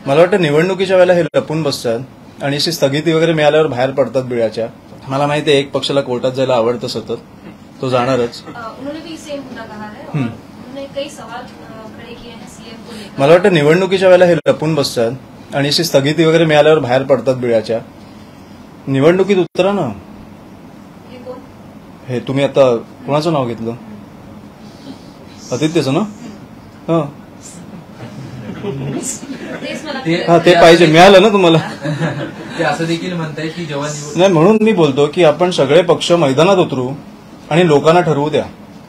मला वाटतं निवडणुकीच्या वेळेला हे लपून बसतात आणि अशी स्थगिती वगैरे मिळाल्यावर बाहेर पडतात बिळाच्या. मला माहिती आहे एक पक्षाला कोर्टात जायला आवडतं सतत, तो जाणारच. मला वाटतं निवडणुकीच्या वेळेला हे लपून बसतात आणि अशी स्थगिती वगैरे मिळाल्यावर बाहेर पडतात बिळाच्या. निवडणुकीत उतरा ना. हे तुम्ही आता कोणाचं नाव घेतलं? आदित्यचं ना? हा ते पाहिजे, मिळालं ना तुम्हाला. ते असं देखील म्हणताय की जेव्हा नाही, म्हणून मी बोलतो की आपण सगळे पक्ष मैदानात उतरू आणि लोकांना ठरवू द्या.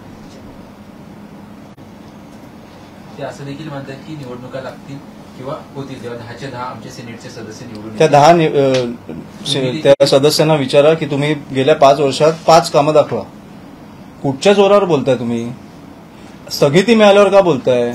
ते असं देखील म्हणतात की निवडणुका लागतील किंवा होतील तेव्हा 10चे 10 आमचे सिनेटचे सदस्य निवडून त्या 10 त्या सदस्यांना विचारा की तुम्ही गेल्या 5 वर्षात 5 कामं दाखवा. कुठच्या जोरावर बोलताय तुम्ही? स्थगिती मिळाल्यावर का बोलताय?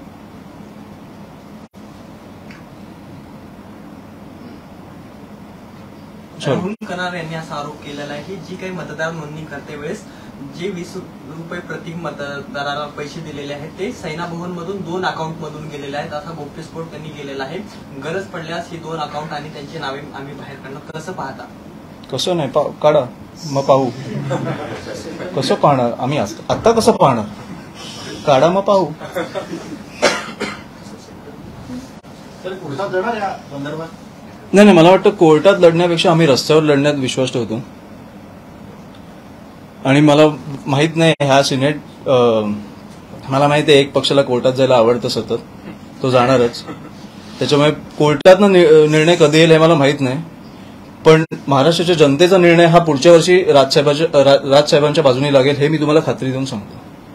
राहुल कनार यांनी असा आरोप केलेला आहे की जी काही मतदार नोंदणी करते वेळेस जे 20 रुपये प्रति मतदाराला पैसे दिलेले आहेत ते सैना भवन मधून 2 अकाउंट मधून गेलेले आहेत, असा गौप्यस्फोट त्यांनी केलेला आहे. गरज पडल्यास ही 2 अकाउंट आणि त्यांची नावे आम्ही बाहेर काढणार. कसं पाहता? कसं नाही, काढा मग पाहू. कसं पाहणार आम्ही? आता कसं पाहणार? काढा मग पाहू. नाही, मला वाटतं कोर्टात लढण्यापेक्षा आम्ही रस्त्यावर लढण्यात विश्वास ठेवतो. आणि मला माहित नाही ह्या सिनेट, मला माहिती आहे एक पक्षाला कोर्टात जायला आवडतं सतत, तो जाणारच. त्याच्यामुळे कोर्टातनं निर्णय कधी येईल हे मला माहित नाही, पण महाराष्ट्राच्या जनतेचा निर्णय हा पुढच्या वर्षी राजसाहेबांच्या बाजूने लागेल हे मी तुम्हाला खात्री देऊन सांगतो.